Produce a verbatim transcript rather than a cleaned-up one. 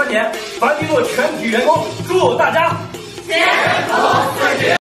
年，凡迪路全体员工祝大家健康自律。